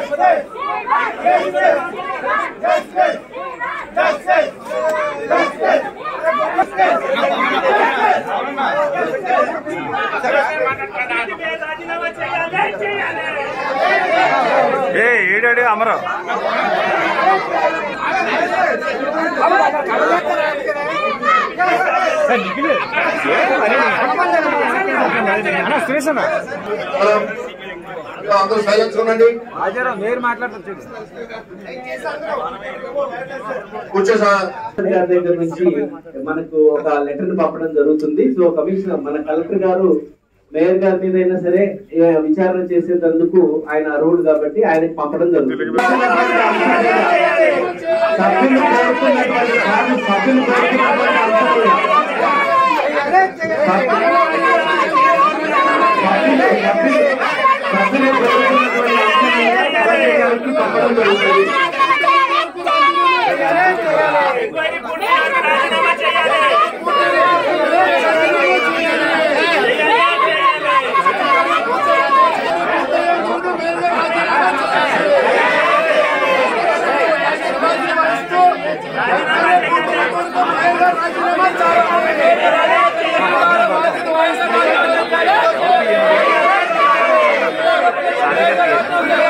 ఏడాడి అమర సురేష్ అన్న అందరూ సైలెన్స్ ఉండండి. మీరు మాట్లాడుతూ కూర్చో సార్. గారి దగ్గర నుంచి మనకు ఒక లెటర్ పంపడం జరుగుతుంది. సో కమిషనర్ మన కలెక్టర్ గారు మేయర్ గారి మీద అయినా సరే విచారణ చేసేందుకు ఆయన అర్హుడు కాబట్టి ఆయనకు పంపడం జరుగుతుంది. పంపడం జరుగుతుంది. రాజీనామా